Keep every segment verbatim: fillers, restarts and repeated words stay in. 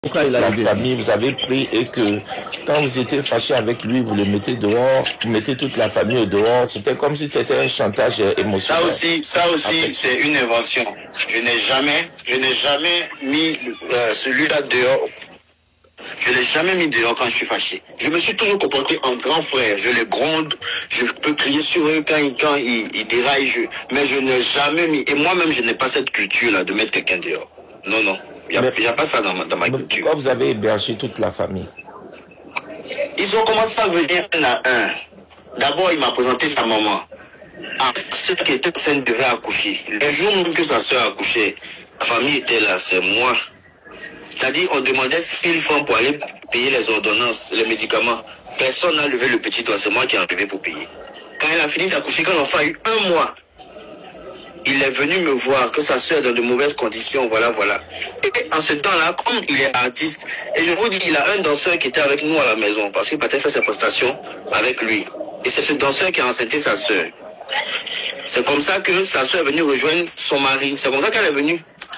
Pourquoi il a la famille, vous avez pris et que quand vous étiez fâché avec lui, vous le mettez dehors, vous mettez toute la famille au dehors. C'était comme si c'était un chantage émotionnel. Ça aussi, ça aussi, c'est une invention. Je n'ai jamais, je n'ai jamais mis euh, celui-là dehors. Je l'ai jamais mis dehors quand je suis fâché. Je me suis toujours comporté en grand frère. Je les gronde, je peux crier sur eux quand, ils, quand ils, ils déraillent. Je, mais je n'ai jamais mis. Et moi-même, je n'ai pas cette culture-là de mettre quelqu'un dehors. Non, non. Il n'y a, a pas ça dans ma, dans ma culture. Pourquoi vous avez hébergé toute la famille? Ils ont commencé à venir un à un. D'abord, il m'a présenté sa maman. Celle qui était enceinte devait accoucher. Le jour même que sa soeur accouchait, la famille était là, c'est moi. C'est-à-dire, on demandait mille francs pour aller payer les ordonnances, les médicaments. Personne n'a levé le petit doigt, c'est moi qui ai enlevé pour payer. Quand elle a fini d'accoucher, quand l'enfant a eu un mois, il est venu me voir que sa soeur est dans de mauvaises conditions, voilà, voilà. Et en ce temps-là, comme il est artiste, et je vous dis, il a un danseur qui était avec nous à la maison, parce qu'il partait faire ses prestations avec lui. Et c'est ce danseur qui a enceinté sa soeur. C'est comme ça que sa soeur est venue rejoindre son mari. C'est comme ça qu'elle est venue.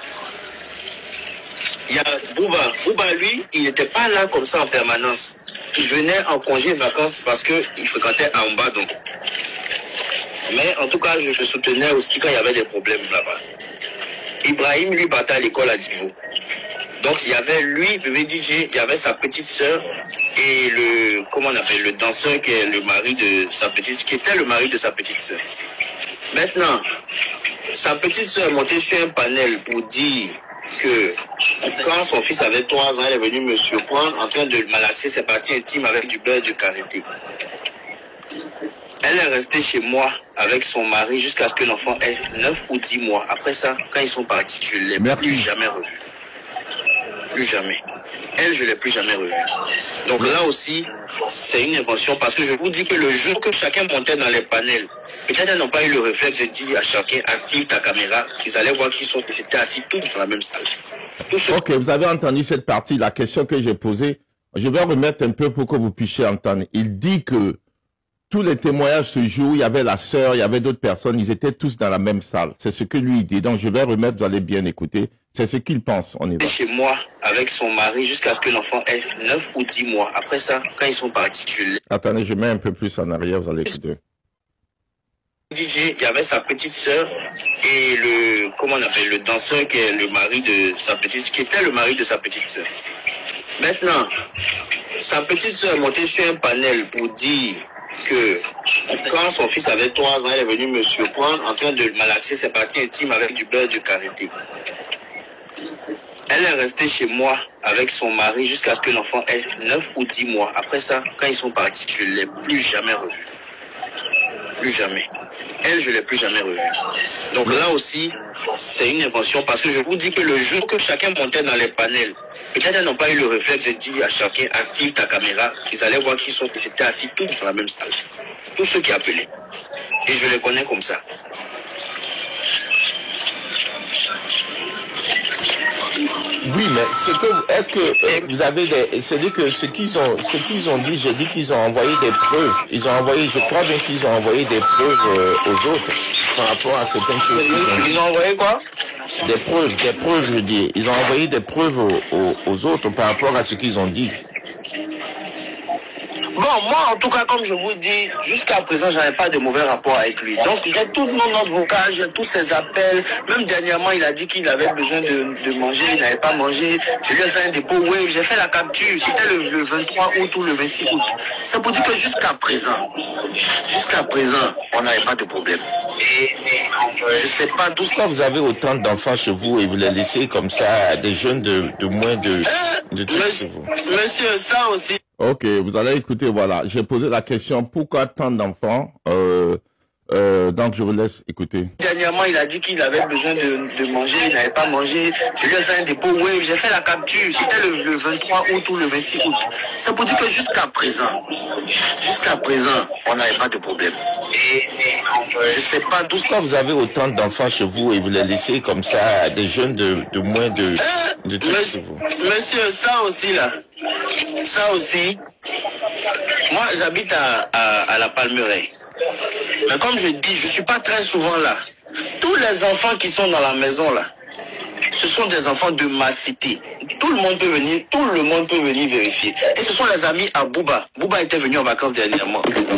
Il y a Bouba. Bouba, lui, il n'était pas là comme ça en permanence. Il venait en congé vacances parce qu'il fréquentait Amba, donc. Mais en tout cas, je le soutenais aussi quand il y avait des problèmes là-bas. Ibrahim, lui, partait à l'école à Divo. Donc, il y avait lui, bébé D J, il y avait sa petite sœur et le, comment on appelle, le danseur qui est le mari de sa petite, qui était le mari de sa petite sœur. Maintenant, sa petite sœur est montée sur un panel pour dire que quand son fils avait trois ans, elle est venue me surprendre en train de malaxer ses parties intimes avec du beurre de karité. Elle est restée chez moi avec son mari jusqu'à ce que l'enfant ait neuf ou dix mois. Après ça, quand ils sont partis, je ne l'ai plus jamais revu. Plus jamais. Elle, je ne l'ai plus jamais revue. Donc là aussi, c'est une invention parce que je vous dis que le jour que chacun montait dans les panels, peut-être elles n'ont pas eu le réflexe de dire à chacun, active ta caméra. Ils allaient voir qu'ils sont, ils étaient assis tous dans la même salle. Ce... Ok, vous avez entendu cette partie, la question que j'ai posée. Je vais remettre un peu pour que vous puissiez entendre. Il dit que tous les témoignages ce jour, il y avait la sœur, il y avait d'autres personnes, ils étaient tous dans la même salle. C'est ce que lui dit. Donc je vais remettre, vous allez bien écouter. C'est ce qu'il pense. On y va. Chez moi avec son mari jusqu'à ce que l'enfant ait neuf ou dix mois. Après ça, quand ils sont partis, je l'ai. Attendez, je mets un peu plus en arrière, vous allez écouter. D J, il y avait sa petite sœur et le, comment on appelle, le danseur qui est le mari de sa petite, qui était le mari de sa petite sœur. Maintenant, sa petite sœur est montée sur un panel pour dire que quand son fils avait trois ans, elle est venue me surprendre en train de malaxer ses parties intimes avec du beurre de karité. Elle est restée chez moi avec son mari jusqu'à ce que l'enfant ait neuf ou dix mois. Après ça, quand ils sont partis, je ne l'ai plus jamais revu. Plus jamais. Elle, je ne l'ai plus jamais revue. Donc là aussi, c'est une invention parce que je vous dis que le jour que chacun montait dans les panels, peut-être elles n'ont pas eu le réflexe de dire à chacun, active ta caméra. Ils allaient voir qu'ils sont, ils étaient assis tous dans la même salle. Tous ceux qui appelaient. Et je les connais comme ça. Oui, mais ce que, est-ce que euh, vous avez des, c'est-à-dire que ce qu'ils ont, ce qu'ils ont dit, j'ai dit qu'ils ont envoyé des preuves. Ils ont envoyé, je crois bien qu'ils ont envoyé des preuves euh, aux autres par rapport à certaines choses. Ils, ils ont envoyé quoi? Des preuves, des preuves, je dis. Ils ont envoyé des preuves aux, aux, aux autres par rapport à ce qu'ils ont dit. Bon, moi, en tout cas, comme je vous dis, jusqu'à présent, je n'avais pas de mauvais rapport avec lui. Donc, j'ai tout mon note vocale, j'ai tous ses appels. Même dernièrement, il a dit qu'il avait besoin de, de manger, il n'avait pas mangé. Je lui ai fait un dépôt wave, j'ai fait la capture. C'était le, le vingt-trois août ou le vingt-six août. C'est pour dire que jusqu'à présent, jusqu'à présent, on n'avait pas de problème. Je sais pas d'où... Pourquoi vous avez autant d'enfants chez vous et vous les laissez comme ça à des jeunes de, de moins de... de euh, monsieur, vous. monsieur, ça aussi... Ok, vous allez écouter, voilà. J'ai posé la question, pourquoi tant d'enfants euh, euh, Donc, je vous laisse écouter. Dernièrement, il a dit qu'il avait besoin de, de manger, il n'avait pas mangé. Je lui ai fait un dépôt wave, j'ai fait la capture. C'était le, le vingt-trois août ou le vingt-six août. C'est pour dire que jusqu'à présent, jusqu'à présent, on n'avait pas de problème. Je sais pas d'où... Pourquoi vous avez autant d'enfants chez vous et vous les laissez comme ça à des jeunes de, de moins de... Euh, de monsieur, vous. monsieur, ça aussi là, ça aussi, moi j'habite à, à, à la Palmeraie. Mais comme je dis, je suis pas très souvent là. Tous les enfants qui sont dans la maison là, Ce sont des enfants de ma cité. Tout le monde peut venir, tout le monde peut venir vérifier. Et ce sont les amis à Bouba. Bouba était venu en vacances dernièrement.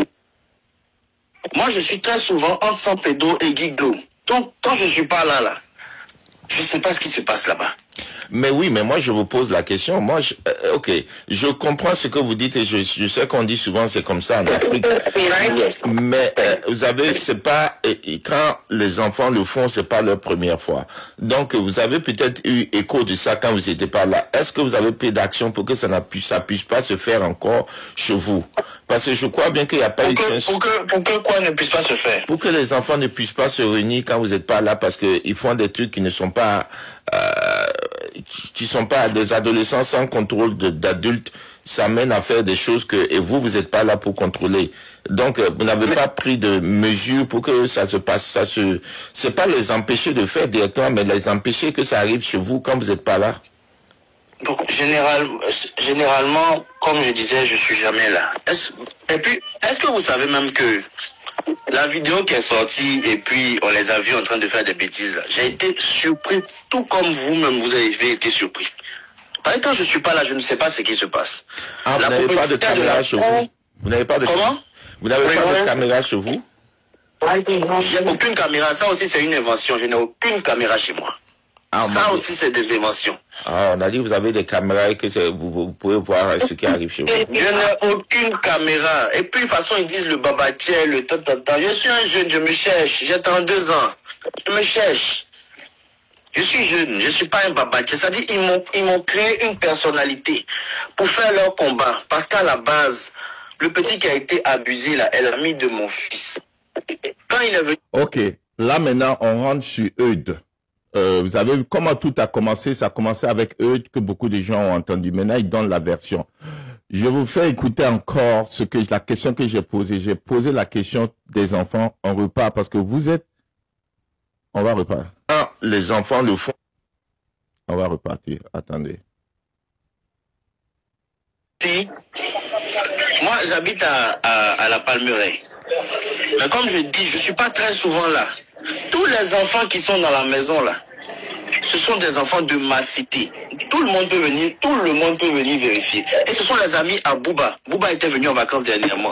Moi, je suis très souvent entre San Pedro et Guiglo. Donc, quand je ne suis pas là, là, je ne sais pas ce qui se passe là-bas. Mais oui, mais moi je vous pose la question. Moi, je, euh, ok, je comprends ce que vous dites et je, je sais qu'on dit souvent c'est comme ça en Afrique. Mais euh, vous avez, c'est pas et, quand les enfants le font, c'est pas leur première fois. Donc vous avez peut-être eu écho de ça quand vous n'étiez pas là. Est-ce que vous avez pris d'action pour que ça ne puisse, ça puisse pas se faire encore chez vous? Parce que je crois bien qu'il n'y a pas pour eu que, pour que pour que quoi ne puisse pas se faire. Pour que les enfants ne puissent pas se réunir quand vous n'êtes pas là, parce que ils font des trucs qui ne sont pas euh, qui sont pas des adolescents sans contrôle d'adultes, ça mène à faire des choses que et vous vous n'êtes pas là pour contrôler. Donc vous n'avez pas pris de mesures pour que ça se passe, ça se c'est pas les empêcher de faire directement, mais les empêcher que ça arrive chez vous quand vous n'êtes pas là. Donc général, généralement, comme je disais, je suis jamais là. Est-ce, et puis, est-ce que vous savez même que la vidéo qui est sortie et puis on les a vus en train de faire des bêtises là, j'ai été surpris, tout comme vous-même vous avez été surpris. Parce que quand je suis pas là, je ne sais pas ce qui se passe. Ah, vous n'avez pas de caméra chez vous? Vous n'avez pas de Comment? Vous n'avez pas de caméra chez vous? J'ai aucune caméra. Ça aussi c'est une invention. Je n'ai aucune caméra chez moi. Ah, ça aussi c'est des inventions. Ah, on a dit que vous avez des caméras et que vous, vous pouvez voir ce qui arrive chez vous. Je n'ai aucune caméra. Et puis de toute façon ils disent le babatier, le tata. Je suis un jeune, je me cherche. J'ai trente-deux ans. Je me cherche. Je suis jeune, je ne suis pas un babatier. C'est-à-dire ils m'ont ils m'ont créé une personnalité pour faire leur combat. Parce qu'à la base, le petit qui a été abusé là, est l'ami de mon fils. Quand il est venu... Ok, là maintenant on rentre sur Eudes. Euh, vous avez vu comment tout a commencé. Ça a commencé avec Eudes que beaucoup de gens ont entendu. Maintenant, ils donnent la version. Je vous fais écouter encore ce que la question que j'ai posée. J'ai posé la question des enfants en repas parce que vous êtes... On va repartir. Ah, les enfants le font. On va repartir. Attendez. Si. Moi, j'habite à, à, à la Palmeraie. Mais comme je dis, je ne suis pas très souvent là. Tous les enfants qui sont dans la maison là, ce sont des enfants de ma cité. Tout le monde peut venir, tout le monde peut venir vérifier. Et ce sont les amis à Bouba. Bouba était venu en vacances dernièrement.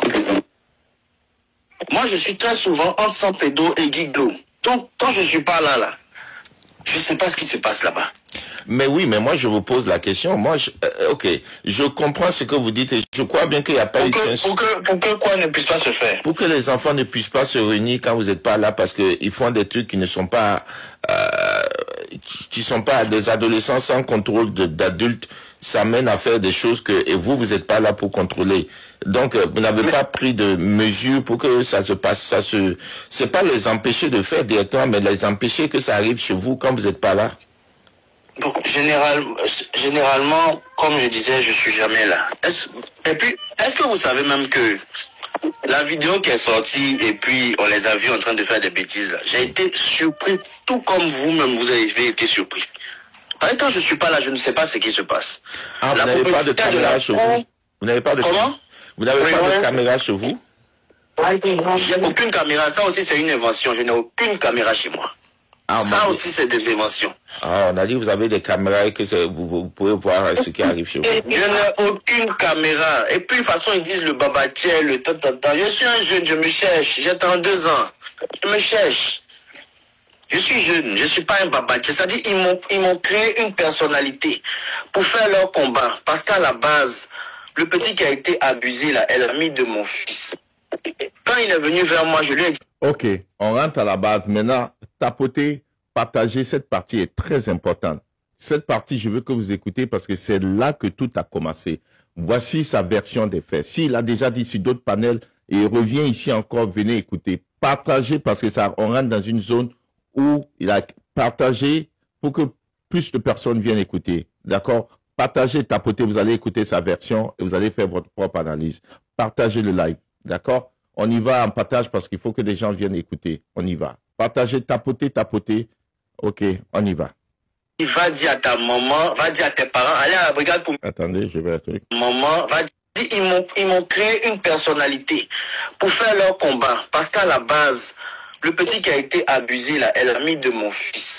Moi, je suis très souvent entre San Pedro et Guiglo. Donc, quand je ne suis pas là, là, je ne sais pas ce qui se passe là-bas. Mais oui, mais moi je vous pose la question. Moi, je, euh, ok, je comprends ce que vous dites et je crois bien qu'il n'y a pas pour eu que, pour que pour que quoi ne puisse pas se faire. Pour que les enfants ne puissent pas se réunir quand vous n'êtes pas là, parce que ils font des trucs qui ne sont pas, euh, qui sont pas des adolescents sans contrôle d'adultes. Ça mène à faire des choses que et vous vous n'êtes pas là pour contrôler. Donc vous n'avez mais... pas pris de mesures pour que ça se passe, ça se, c'est pas les empêcher de faire directement, mais les empêcher que ça arrive chez vous quand vous n'êtes pas là. Donc, général, généralement, comme je disais, je suis jamais là. Est-ce, et puis, est-ce que vous savez même que la vidéo qui est sortie et puis on les a vus en train de faire des bêtises là, j'ai été surpris, tout comme vous-même vous avez été surpris. Parce que quand je suis pas là, je ne sais pas ce qui se passe. Ah, vous n'avez pas de caméra chez vous? Vous n'avez pas de Comment? Vous n'avez pas de caméra chez vous? J'ai aucune caméra. Ça aussi c'est une invention. Je n'ai aucune caméra chez moi. Ah, ça aussi, c'est des inventions. Ah, on a dit que vous avez des caméras et que vous, vous pouvez voir ce qui arrive chez vous. Je n'ai aucune caméra. Et puis, de toute façon, ils disent le babatier, le tata. Je suis un jeune, je me cherche. J'ai trente-deux ans. Je me cherche. Je suis jeune, je ne suis pas un babatier. C'est-à-dire ils m'ont ils m'ont créé une personnalité pour faire leur combat. Parce qu'à la base, le petit qui a été abusé là, est l'ami de mon fils. Quand il est venu vers moi, je lui ai dit... Ok, on rentre à la base. Maintenant, tapoter, partager, cette partie est très importante. Cette partie, je veux que vous écoutez parce que c'est là que tout a commencé. Voici sa version des faits. S'il a déjà dit sur d'autres panels et il revient ici encore, venez écouter. Partagez parce que ça, on rentre dans une zone où il a partagé pour que plus de personnes viennent écouter. D'accord? Partagez, tapotez, vous allez écouter sa version et vous allez faire votre propre analyse. Partagez le live. D'accord? On y va en partage parce qu'il faut que des gens viennent écouter. On y va. Partagez, tapotez, tapotez. Ok, on y va. Il va dire à ta maman, va dire à tes parents, allez à la brigade pour... Attendez, je vais un truc. Maman, va dire, ils m'ont ils m'ont créé une personnalité pour faire leur combat. Parce qu'à la base, le petit qui a été abusé là, est l'ami de mon fils.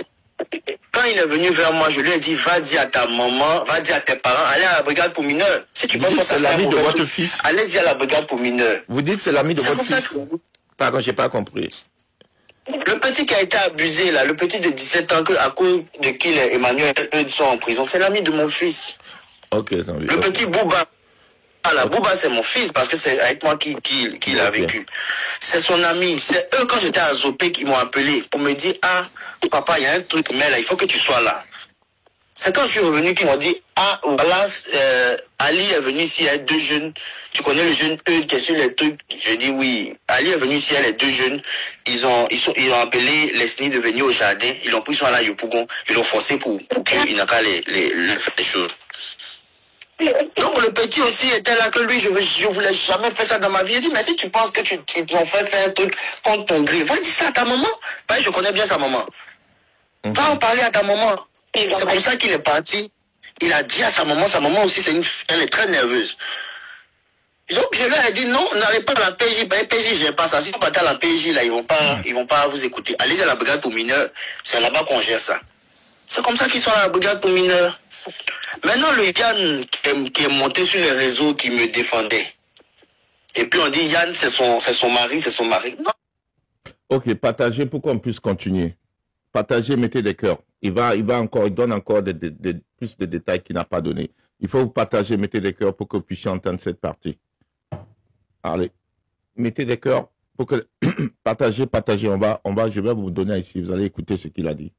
Quand il est venu vers moi, je lui ai dit, va dire à ta maman, va dire à tes parents, allez à la brigade pour mineurs. Si tu Vous penses dites que que c'est l'ami de votre fils. allez-y à la brigade pour mineurs. Vous dites que c'est l'ami de C'est votre comme ça fils. que- Pardon, j'ai pas compris. Le petit qui a été abusé, là, le petit de dix-sept ans, que, à cause de qui les Emmanuel, eux, sont en prison, c'est l'ami de mon fils. Ok, tant mieux. Le Ok. petit Bouba. Ah, la Bouba, c'est mon fils, parce que c'est avec moi qu'il qui, qui l'a Ok. vécu. C'est son ami. C'est eux, quand j'étais à Zopé, qui m'ont appelé pour me dire, ah, papa, il y a un truc, mais là, il faut que tu sois là. C'est quand je suis revenu qu'ils m'ont dit, ah, voilà, euh, Ali est venu ici, il y a deux jeunes. Tu connais le jeune Eudes qui est sur les trucs? Je dis oui. Ali est venu ici, il y a les deux jeunes. Ils ont, ils sont, ils ont appelé les S N I de venir au jardin. Ils l'ont pris, ils sont allés à Yopougon. Ils l'ont forcé pour, pour qu'il n'a qu'à les, les, les, faire les choses. Donc le petit aussi était là que lui, je, je voulais jamais faire ça dans ma vie. Il dit, mais si tu penses que tu, tu t'en fais faire un truc contre ton gré, va dire ça à ta maman. Bah, je connais bien sa maman. Va en parler à ta maman. C'est comme ça qu'il est parti. Il a dit à sa maman, sa maman aussi, c'est une, elle est très nerveuse. Donc je lui ai dit, non, n'allez pas à la P J, bah, P J, j'ai pas ça. Si vous partez à la P J, là, ils vont pas, ils vont pas vous écouter. Allez à la brigade pour mineurs, c'est là-bas qu'on gère ça. C'est comme ça qu'ils sont à la brigade pour mineurs. Maintenant, le Yann qui est, qui est monté sur les réseaux, qui me défendait. Et puis on dit, Yann, c'est son, c'est son mari, c'est son mari. Non. Ok, partagez pour qu'on puisse continuer. Partagez, mettez des cœurs. Il va, il va encore, il donne encore des, des, des, plus de détails qu'il n'a pas donné. Il faut vous partager, mettez des cœurs pour que vous puissiez entendre cette partie. Allez, mettez des cœurs pour que partagez, partagez. On va, on va, je vais vous donner ici. Vous allez écouter ce qu'il a dit.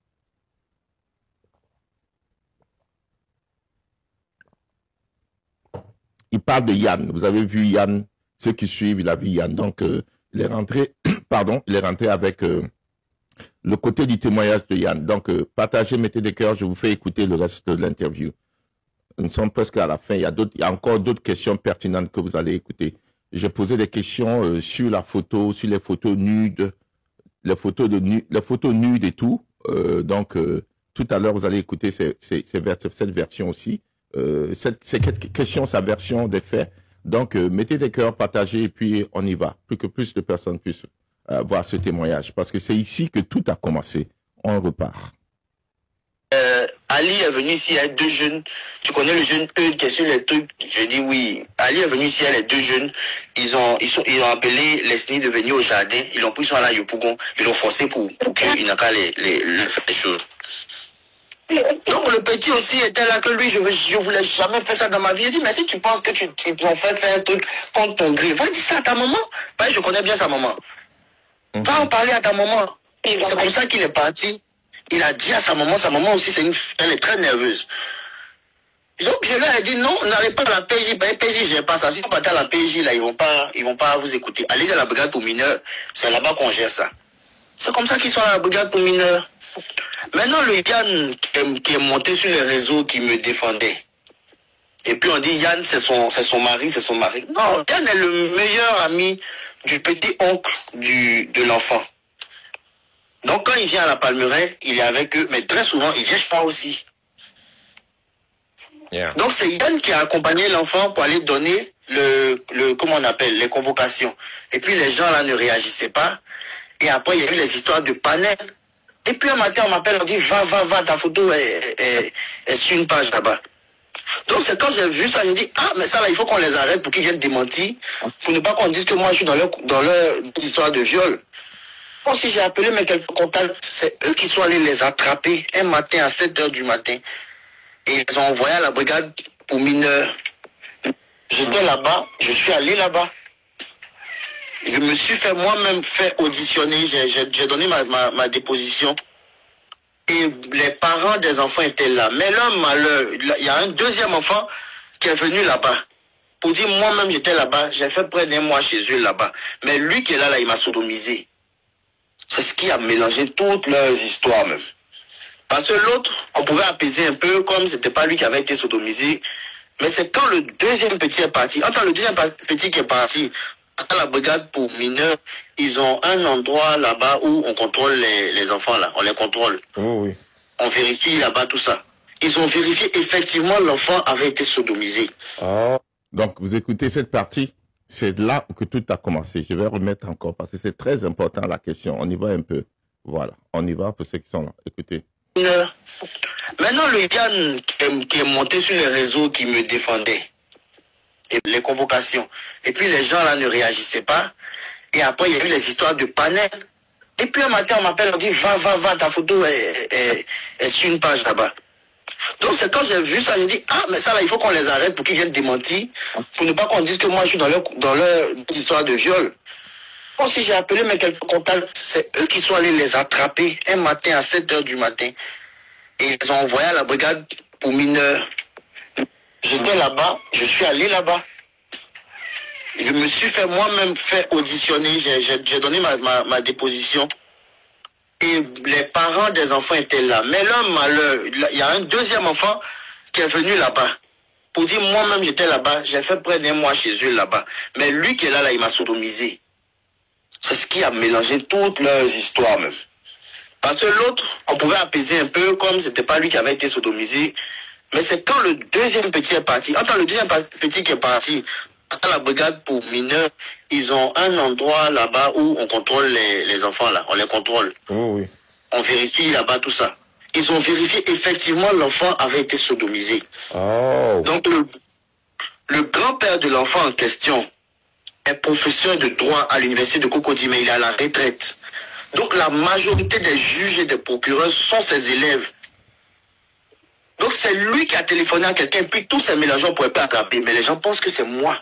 Il parle de Yann. Vous avez vu Yann, ceux qui suivent, il a vu Yann. Donc, euh, il est rentré, pardon, il est rentré avec euh, le côté du témoignage de Yann. Donc, euh, partagez, mettez des cœurs, je vous fais écouter le reste de l'interview. Nous sommes presque à la fin. Il y a, d'autres, il y a encore d'autres questions pertinentes que vous allez écouter. J'ai posé des questions euh, sur la photo, sur les photos nudes, les photos, de nu, les photos nudes et tout. Euh, donc, euh, tout à l'heure, vous allez écouter ces, ces, ces vers, cette version aussi. Euh, cette, cette question, sa version des faits. Donc, euh, mettez des cœurs, partagez et puis on y va. Plus que plus de personnes puissent euh, voir ce témoignage. Parce que c'est ici que tout a commencé. On repart. Euh, Ali est venu ici, il y a deux jeunes. Tu connais le jeune Eudes qui est sur les trucs? Je dis oui. Ali est venu ici, il y a les deux jeunes. Ils ont, ils sont, ils ont appelé les S N I de venir au jardin. Ils l'ont pris, ils sont allés à Yopougon. Ils l'ont forcé pour, pour qu'il n'a qu'à les, les, les faire les choses. Donc le petit aussi était là que lui, je, je voulais jamais faire ça dans ma vie. Il dit, mais si tu penses que tu, tu t'en fais faire un truc contre ton gré, va dire ça à ta maman. Bah, je connais bien sa maman. Va en parler à ta maman. C'est comme ça qu'il est parti. Il a dit à sa maman, sa maman aussi, c'est une, elle est très nerveuse. Donc je lui ai dit, non, n'allez pas à la P J, bah, P J, j'ai pas ça. Si vous partez à la P J, là, ils vont pas, ils vont pas vous écouter. Allez à la brigade pour mineurs, c'est là-bas qu'on gère ça. C'est comme ça qu'ils sont à la brigade pour mineurs. Maintenant, le Yann qui est, qui est monté sur les réseaux, qui me défendait. Et puis on dit, Yann, c'est son, c'est son mari, c'est son mari. Non, Yann est le meilleur ami du petit oncle du, de l'enfant. Donc quand il vient à la Palmeraie, il est avec eux, mais très souvent, il vient chez moi aussi. Yeah. Donc c'est Yann qui a accompagné l'enfant pour aller donner le, le, comment on appelle, les convocations. Et puis les gens là ne réagissaient pas. Et après, il y a eu les histoires de panel. Et puis un matin, on m'appelle, on dit, va, va, va, ta photo est, est, est sur une page là-bas. Donc c'est quand j'ai vu ça, j'ai dit, ah, mais ça là, il faut qu'on les arrête pour qu'ils viennent démentir, pour ne pas qu'on dise que moi je suis dans leur, dans leur histoire de viol. Moi aussi j'ai appelé mes quelques contacts, c'est eux qui sont allés les attraper un matin à sept heures du matin. Et ils les ont envoyés à la brigade pour mineurs. J'étais là-bas, je suis allé là-bas. Je me suis fait moi-même fait auditionner, j'ai donné ma, ma, ma déposition. Et les parents des enfants étaient là. Mais leur malheur, il y a un deuxième enfant qui est venu là-bas. Pour dire, moi-même j'étais là-bas, j'ai fait près d'un mois chez eux là-bas. Mais lui qui est là, là, il m'a sodomisé. C'est ce qui a mélangé toutes leurs histoires même. Parce que l'autre, on pouvait apaiser un peu, comme c'était pas lui qui avait été sodomisé. Mais c'est quand le deuxième petit est parti, enfin le deuxième petit qui est parti, à la brigade pour mineurs, ils ont un endroit là-bas où on contrôle les, les enfants là, on les contrôle. Oh, oui. On vérifie là-bas tout ça. Ils ont vérifié effectivement l'enfant avait été sodomisé. Oh. Donc, vous écoutez cette partie, c'est là que tout a commencé. Je vais remettre encore parce que c'est très important la question. On y va un peu. Voilà, on y va pour ceux qui sont là. Écoutez. mineurs. Maintenant, le gars qui est, qui est monté sur les réseaux qui me défendait, et les convocations, et puis les gens là ne réagissaient pas, et après il y a eu les histoires de panel, et puis un matin on m'appelle, on dit va, va, va, ta photo est, est, est sur une page là-bas. Donc c'est quand j'ai vu ça, j'ai dit, ah mais ça là il faut qu'on les arrête pour qu'ils viennent démentir, pour ne pas qu'on dise que moi je suis dans leur, dans leur histoire de viol. Bon, si j'ai appelé mes quelques contacts, c'est eux qui sont allés les attraper un matin à sept heures du matin. Et ils les ont envoyés à la brigade pour mineurs. J'étais là-bas, je suis allé là-bas. Je me suis fait moi-même fait auditionner, j'ai donné ma, ma, ma déposition. Et les parents des enfants étaient là. Mais leur malheur, il y a un deuxième enfant qui est venu là-bas. Pour dire, moi-même j'étais là-bas, j'ai fait près d'un mois chez eux là-bas. Mais lui qui est là, là il m'a sodomisé. C'est ce qui a mélangé toutes leurs histoires même. Parce que l'autre, on pouvait apaiser un peu comme c'était pas lui qui avait été sodomisé. Mais c'est quand le deuxième petit est parti, quand le deuxième petit qui est parti à la brigade pour mineurs, ils ont un endroit là-bas où on contrôle les, les enfants là, on les contrôle. Oh, oui. On vérifie là-bas tout ça. Ils ont vérifié effectivement l'enfant avait été sodomisé. Oh. Donc le, le grand-père de l'enfant en question est professeur de droit à l'université de Cocody, mais il est à la retraite. Donc la majorité des juges et des procureurs sont ses élèves. Donc c'est lui qui a téléphoné à quelqu'un, puis tous ces mélangeants ne pourraient pas attraper, mais les gens pensent que c'est moi.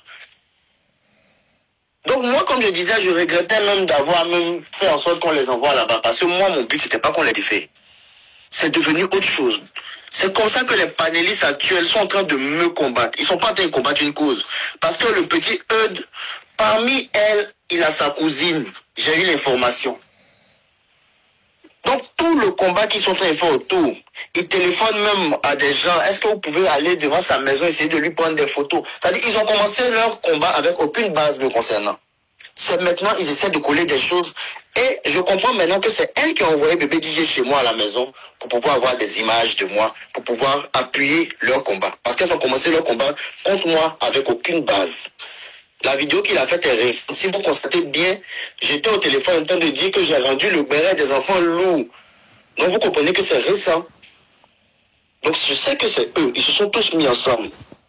Donc moi, comme je disais, je regrettais même d'avoir même fait en sorte qu'on les envoie là-bas, parce que moi, mon but, c'était pas qu'on les défait. C'est devenu autre chose. C'est comme ça que les panélistes actuels sont en train de me combattre. Ils ne sont pas en train de combattre une cause. Parce que le petit Eudes, parmi elles, il a sa cousine. J'ai eu l'information. Donc tout le combat qu'ils sont en train de faire autour, ils téléphonent même à des gens. Est-ce que vous pouvez aller devant sa maison, essayer de lui prendre des photos? C'est-à-dire qu'ils ont commencé leur combat avec aucune base me concernant. C'est maintenant, ils essaient de coller des choses. Et je comprends maintenant que c'est elle qui a envoyé bébé D J chez moi à la maison pour pouvoir avoir des images de moi, pour pouvoir appuyer leur combat. Parce qu'elles ont commencé leur combat contre moi avec aucune base. La vidéo qu'il a faite est récente. Si vous constatez bien, j'étais au téléphone en train de dire que j'ai rendu le béret des enfants lourd. Donc vous comprenez que c'est récent. Donc je sais que c'est eux. Ils se sont tous mis ensemble.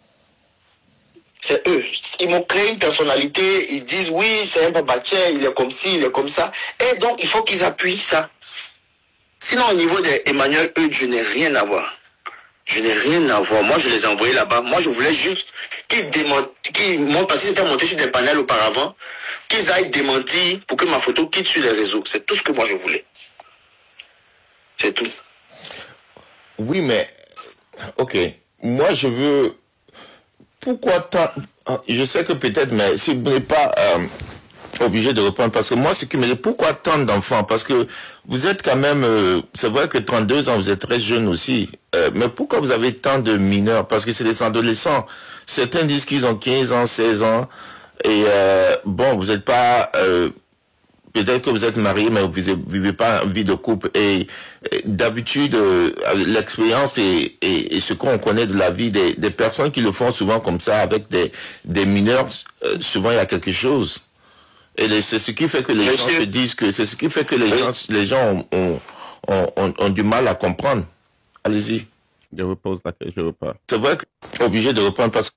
C'est eux. Ils m'ont créé une personnalité. Ils disent oui, c'est un babatier, il est comme ci, il est comme ça. Et donc il faut qu'ils appuient ça. Sinon au niveau d'Emmanuel Eudes, je n'ai rien à voir. Je n'ai rien à voir. Moi, je les ai envoyés là-bas. Moi, je voulais juste qu'ils démentent, qu'ils montent, parce qu'ils étaient montés sur des panels auparavant, qu'ils aillent démentir pour que ma photo quitte sur les réseaux. C'est tout ce que moi, je voulais. C'est tout. Oui, mais, ok. Moi, je veux... Pourquoi tant... Je sais que peut-être, mais si vous n'êtes pas... Euh... obligé de reprendre, parce que moi, ce qui me dit, pourquoi tant d'enfants? Parce que vous êtes quand même, euh, c'est vrai que trente-deux ans, vous êtes très jeune aussi, euh, mais pourquoi vous avez tant de mineurs? Parce que c'est des adolescents. Certains disent qu'ils ont quinze ans, seize ans, et euh, bon, vous n'êtes pas, euh, peut-être que vous êtes marié, mais vous ne vivez pas une vie de couple, et, et d'habitude, euh, l'expérience et, et, et ce qu'on connaît de la vie des, des personnes qui le font souvent comme ça, avec des, des mineurs, euh, souvent il y a quelque chose. Et c'est ce qui fait que les Monsieur. gens se disent que c'est ce qui fait que les oui. gens les gens ont, ont, ont, ont du mal à comprendre. Allez-y. Je repose la question, je repars. C'est vrai que je suis obligé de reprendre parce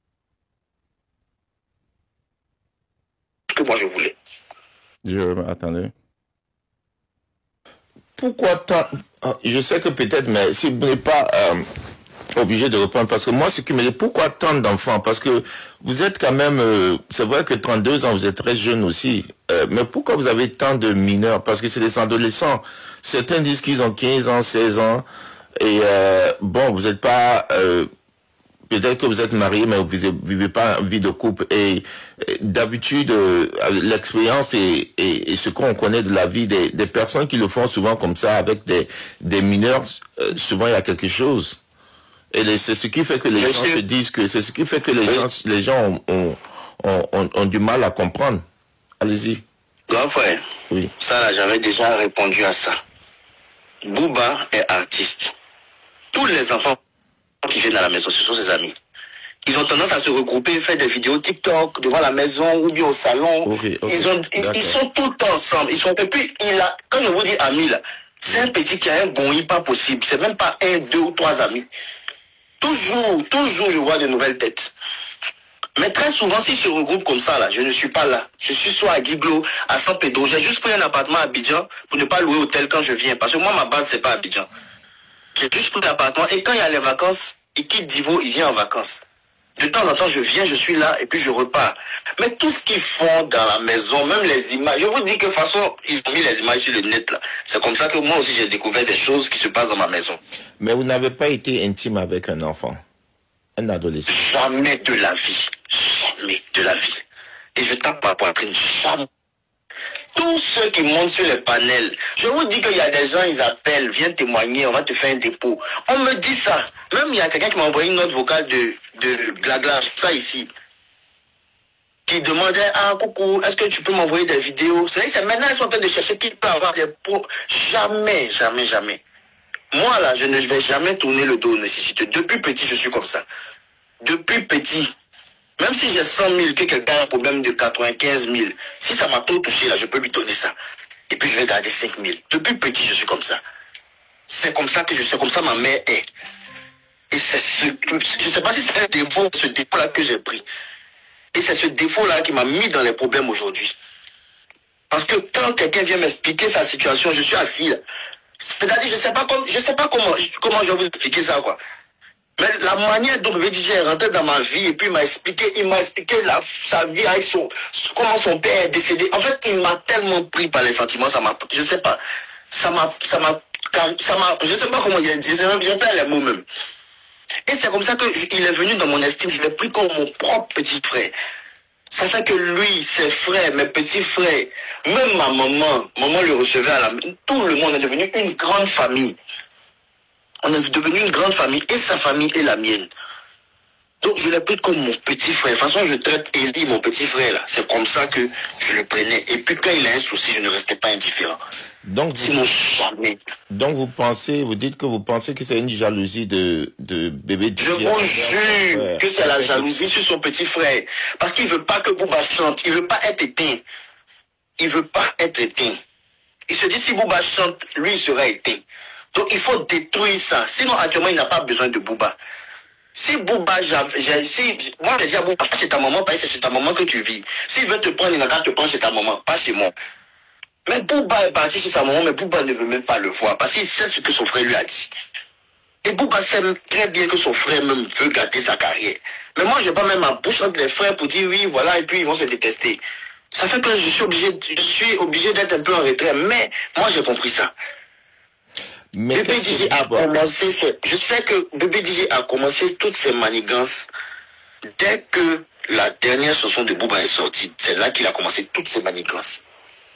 que moi je voulais. Je attendez. Pourquoi tant? Je sais que peut-être, mais si vous n'êtes pas euh, obligé de reprendre, parce que moi, ce qui me dit, pourquoi tant d'enfants? Parce que vous êtes quand même, euh, c'est vrai que trente-deux ans, vous êtes très jeune aussi, euh, mais pourquoi vous avez tant de mineurs? Parce que c'est des adolescents. Certains disent qu'ils ont quinze ans, seize ans, et euh, bon, vous n'êtes pas... Euh, peut-être que vous êtes marié, mais vous ne vivez pas une vie de couple, et, et d'habitude, euh, l'expérience et, et, et ce qu'on connaît de la vie des, des personnes qui le font souvent comme ça, avec des, des mineurs, euh, souvent il y a quelque chose. Et c'est ce qui fait que les Monsieur. gens se disent que c'est ce qui fait que les oui. gens les gens ont, ont, ont, ont du mal à comprendre. Allez-y. Grand frère. Oui. Ça là, j'avais déjà répondu à ça. Bouba est artiste. Tous les enfants qui viennent à la maison, ce sont ses amis. Ils ont tendance à se regrouper, faire des vidéos TikTok devant la maison ou bien au salon. Okay, okay. Ils, ont, ils, ils sont tout le temps ensemble. Ils sont, et puis, il a, quand je vous dis ami là, C'est un petit qui a un bon pas possible. C'est même pas un, deux ou trois amis. Toujours, toujours, je vois de nouvelles têtes. Mais très souvent, si je regroupe comme ça, là, je ne suis pas là. Je suis soit à Guiglo, à San Pedro. J'ai juste pris un appartement à Abidjan pour ne pas louer hôtel quand je viens. Parce que moi, ma base, c'est pas Abidjan. J'ai juste pris l'appartement. Et quand il y a les vacances, il quitte Divo, il vient en vacances. De temps en temps, je viens, je suis là, et puis je repars. Mais tout ce qu'ils font dans la maison, même les images, je vous dis que de toute façon, ils ont mis les images sur le net, là. C'est comme ça que moi aussi, j'ai découvert des choses qui se passent dans ma maison. Mais vous n'avez pas été intime avec un enfant, un adolescent? Jamais de la vie. Jamais de la vie. Et je tape ma poitrine. Jamais. Tous ceux qui montent sur les panels, je vous dis qu'il y a des gens, ils appellent, viennent témoigner, on va te faire un dépôt. On me dit ça. Même il y a quelqu'un qui m'a envoyé une note vocale de, de Glagla, ça ici, qui demandait, ah coucou, est-ce que tu peux m'envoyer des vidéos? C'est vrai, maintenant ils sont en train de chercher qui peut avoir des pots. Jamais, jamais, jamais. Moi là, je ne vais jamais tourner le dos aux nécessités. Depuis petit, je suis comme ça. Depuis petit. Même si j'ai cent mille, que quelqu'un a un problème de quatre-vingt-quinze mille, si ça m'a trop touché, là, je peux lui donner ça. Et puis je vais garder cinq mille. Depuis petit, je suis comme ça. C'est comme ça que je sais, comme ça ma mère est. Et c'est ce, je ne sais pas si c'est un défaut, ce défaut-là que j'ai pris. Et c'est ce défaut-là qui m'a mis dans les problèmes aujourd'hui. Parce que quand quelqu'un vient m'expliquer sa situation, je suis assis là. C'est-à-dire, je ne sais pas, comme, je sais pas comment, comment je vais vous expliquer ça, quoi. Mais la manière dont le D J est rentré dans ma vie et puis il m'a expliqué, il m'a expliqué la, sa vie avec son, comment son père est décédé. En fait, il m'a tellement pris par les sentiments, ça m'a, je sais pas, ça m'a, ça m'a, ça m'a, je sais pas comment il a dit, je perds les mots même. Et c'est comme ça que il est venu dans mon estime, je l'ai pris comme mon propre petit frère. Ça fait que lui, ses frères, mes petits frères, même ma maman, maman le recevait à la, tout le monde est devenu une grande famille. On est devenu une grande famille et sa famille est la mienne. Donc je l'ai pris comme mon petit frère. De toute façon, je traite Eli, mon petit frère là. C'est comme ça que je le prenais. Et puis quand il a un souci, je ne restais pas indifférent. Donc, Sinon, jamais. Donc vous pensez, vous dites que vous pensez que c'est une jalousie de, de bébé D J. Je vous jure que c'est la jalousie sur son petit frère. Parce qu'il veut pas que Bouba chante. Il veut pas être éteint. Il veut pas être éteint. Il se dit si Bouba chante, lui il sera éteint. Donc il faut détruire ça. Sinon actuellement il n'a pas besoin de Bouba. Si Bouba, j'ai, si, moi j'ai dit à Bouba, c'est ta maman, parce que c'est chez ta maman que tu vis. S'il veut te prendre, il n'a qu'à te prendre chez ta maman, pas chez moi. Mais Bouba est parti chez sa maman, mais Bouba ne veut même pas le voir, parce qu'il sait ce que son frère lui a dit. Et Bouba sait très bien que son frère même veut gâter sa carrière. Mais moi je n'ai pas même ma bouche entre les frères pour dire oui, voilà, et puis ils vont se détester. Ça fait que je suis obligé, je suis obligé d'être un peu en retrait, mais moi j'ai compris ça. Mais Bébé D J a commencé, je sais que Bébé D J a commencé toutes ses manigances dès que la dernière chanson de Bouba est sortie. C'est là qu'il a commencé toutes ses manigances.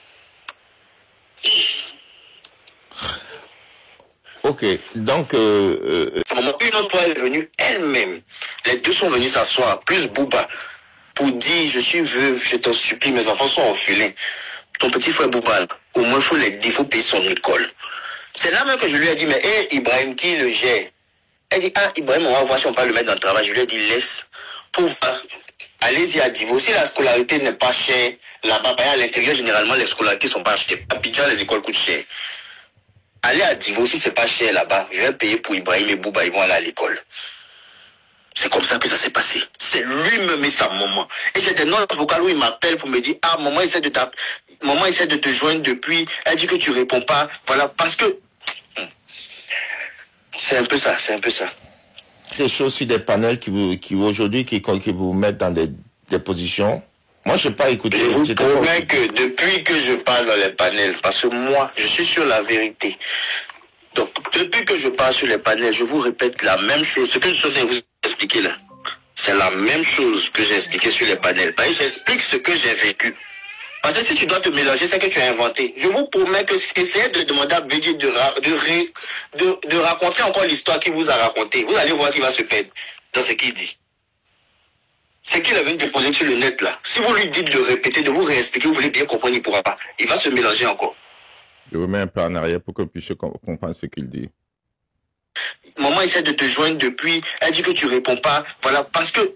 Ok, donc... Euh, euh... Une autre fois, elle est venue elle-même. Les deux sont venus s'asseoir, plus Bouba, pour dire, je suis veuve, je t'en supplie, mes enfants sont orphelins. Ton petit frère Bouba, au moins, il faut, les, il faut payer son école. C'est là même que je lui ai dit, mais hé, hey, Ibrahim, qui le gère? Elle dit, ah, Ibrahim, on va voir si on peut le mettre dans le travail. Je lui ai dit, laisse, pour voir. Allez-y à Divo. Si la scolarité n'est pas chère, là-bas, à l'intérieur, généralement, les scolarités ne sont pas achetées. À Abidjan, les écoles coûtent cher. Allez à Divo, si c'est pas cher là-bas, je vais payer pour Ibrahim et Bouba, ils vont aller à l'école. C'est comme ça que ça s'est passé. C'est lui-même et sa maman. Et j'ai des notes vocales où il m'appelle pour me dire, ah, maman essaie de taper. Maman essaie de te joindre depuis. Elle dit que tu réponds pas. Voilà, parce que c'est un peu ça, c'est un peu ça. Quelque chose sur des panels qui vous, qui aujourd'hui, qui, qui vous mettent dans des, des positions. Moi, je n'ai pas écouté. Je vous promets que depuis que je parle dans les panels, parce que moi, je suis sur la vérité. Donc, depuis que je parle sur les panels, je vous répète la même chose. Ce que je suis en train de vous expliquer là, c'est la même chose que j'ai expliqué sur les panels. Parce que j'explique ce que j'ai vécu. Parce que si tu dois te mélanger, c'est que tu as inventé. Je vous promets que essayez de demander à Bédier de, de, de, de raconter encore l'histoire qu'il vous a racontée. Vous allez voir qu'il va se perdre dans ce qu'il dit. C'est qu'il avait déposé sur le net là. Si vous lui dites de répéter, de vous réexpliquer, vous voulez bien comprendre, il ne pourra pas. Il va se mélanger encore. Je remets un peu en arrière pour que vous puissiez comprendre ce qu'il dit. Maman essaie de te joindre depuis. Elle dit que tu ne réponds pas. Voilà, parce que...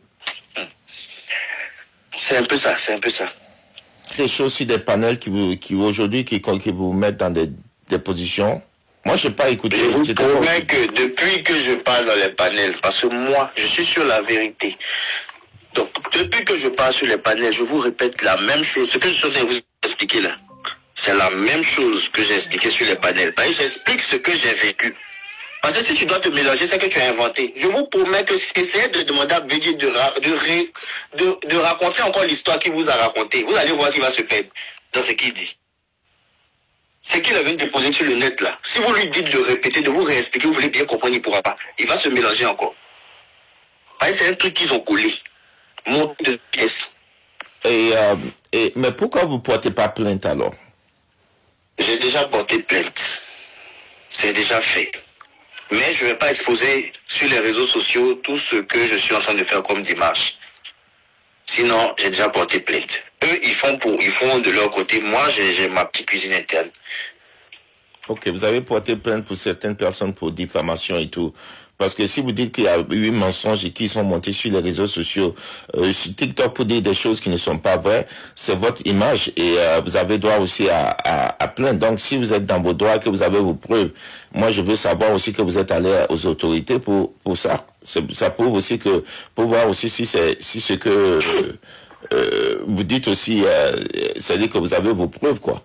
C'est un peu ça, c'est un peu ça. Quelque chose sur des panels qui, vous, qui aujourd'hui, qui, qui vous mettent dans des, des positions. Moi, je n'ai pas écouté. Je vous pas promets écouté. que depuis que je parle dans les panels, parce que moi, je suis sur la vérité. Donc, depuis que je parle sur les panels, je vous répète la même chose. Ce que je suis en train de vous expliquer là, c'est la même chose que j'ai expliqué sur les panels. Parce que j'explique ce que j'ai vécu. Parce que si tu dois te mélanger, c'est que tu as inventé. Je vous promets que si essayez de demander à Bédier de, ra de, ré de, de raconter encore l'histoire qu'il vous a racontée, vous allez voir qu'il va se perdre dans ce qu'il dit. C'est qu'il avait déposé sur le net là. Si vous lui dites de répéter, de vous réexpliquer, vous voulez bien comprendre, il ne pourra pas. Il va se mélanger encore. C'est un truc qu'ils ont collé. Mon de pièces. Et, euh, et, mais pourquoi vous ne portez pas plainte alors? J'ai déjà porté plainte. C'est déjà fait. Mais je ne vais pas exposer sur les réseaux sociaux tout ce que je suis en train de faire comme démarche. Sinon, j'ai déjà porté plainte. Eux, ils font, pour, ils font de leur côté. Moi, j'ai ma petite cuisine interne. Ok, vous avez porté plainte pour certaines personnes pour diffamation et tout. Parce que si vous dites qu'il y a eu mensonges et qu'ils sont montés sur les réseaux sociaux, euh, sur TikTok pour dire des choses qui ne sont pas vraies, c'est votre image et euh, vous avez droit aussi à, à, à plainte. Donc si vous êtes dans vos droits, que vous avez vos preuves, moi je veux savoir aussi que vous êtes allé aux autorités pour, pour ça. Ça prouve aussi que, pour voir aussi si c'est si ce que euh, euh, vous dites aussi, euh, c'est-à-dire que vous avez vos preuves, quoi.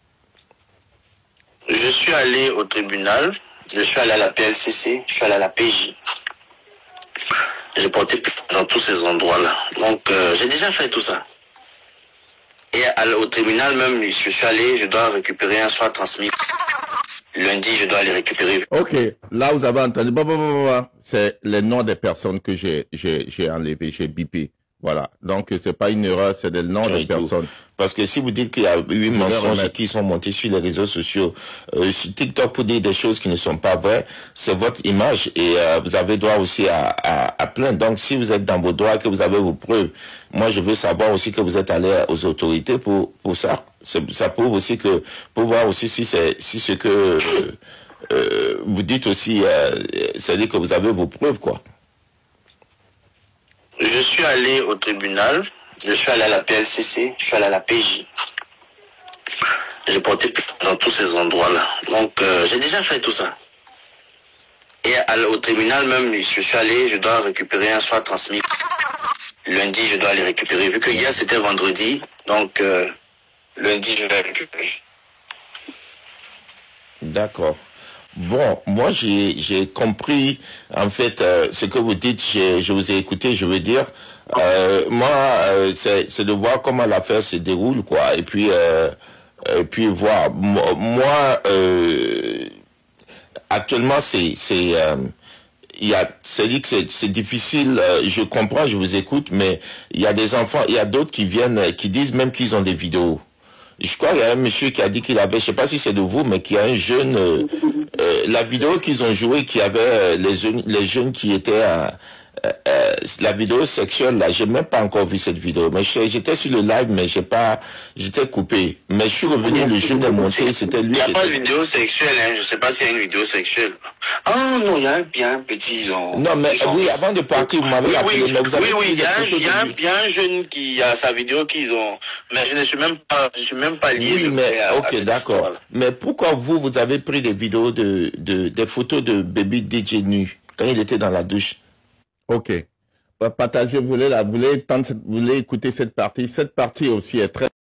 Je suis allé au tribunal. Je suis allé à la P L C C, je suis allé à la P J. J'ai porté dans tous ces endroits-là. Donc, euh, j'ai déjà fait tout ça. Et à, au tribunal même, je suis allé, je dois récupérer un soir transmis. Lundi, je dois aller récupérer. Ok, là vous avez entendu, c'est les noms des personnes que j'ai j'ai enlevées, j'ai bipé. Voilà, donc c'est pas une erreur, c'est des noms des personnes. Parce que si vous dites qu'il y a eu mensonges qui sont montés sur les réseaux sociaux, euh, sur TikTok pour dire des choses qui ne sont pas vraies, c'est votre image et euh, vous avez droit aussi à, à, à plainte. Donc si vous êtes dans vos droits, que vous avez vos preuves, moi je veux savoir aussi que vous êtes allé aux autorités pour pour ça. Ça prouve aussi que, pour voir aussi si c'est si ce que euh, euh, vous dites aussi, euh, c'est-à-dire que vous avez vos preuves, quoi. Je suis allé au tribunal, je suis allé à la P L C C, je suis allé à la P J. J'ai porté dans tous ces endroits-là. Donc, euh, j'ai déjà fait tout ça. Et à, au tribunal même, je suis allé, je dois récupérer un soir transmis. Lundi, je dois aller récupérer. Vu que hier, c'était vendredi, donc euh, lundi, je vais récupérer. D'accord. Bon, moi j'ai compris en fait euh, ce que vous dites, je, je vous ai écouté, je veux dire, euh, moi euh, c'est de voir comment l'affaire se déroule, quoi, et puis euh, et puis voir. Moi, euh, actuellement c'est c'est euh, il y a, c'est dit que c'est difficile, euh, je comprends, je vous écoute, mais il y a des enfants, il y a d'autres qui viennent, qui disent même qu'ils ont des vidéos. Je crois qu'il y a un monsieur qui a dit qu'il avait, je sais pas si c'est de vous, mais qui a un jeune, euh, euh, la vidéo qu'ils ont jouée, qui avait euh, les jeunes, les jeunes qui étaient, euh, euh, la vidéo sexuelle là, j'ai même pas encore vu cette vidéo, mais j'étais sur le live, mais j'ai pas, j'étais coupé, mais je suis revenu, le jeune est monté, c'était lui. Il n'y a pas de vidéo sexuelle, hein, je sais pas s'il y a une vidéo sexuelle. Ah non, il y a un, il y a un petit, ils ont, non mais ils ont... oui, avant de partir, vous m'avez oui, appelé, oui, mais vous avez oui, oui, il y, a un, il, y a un, de... il y a un jeune qui a sa vidéo qu'ils ont, mais je ne suis même pas, je suis même pas lié. Oui, mais à, ok, d'accord. Mais pourquoi vous, vous avez pris des vidéos de, de des photos de Baby D J nu quand il était dans la douche? Ok. Partagez, vous voulez, la, vous voulez, vous voulez écouter cette partie. Cette partie aussi est très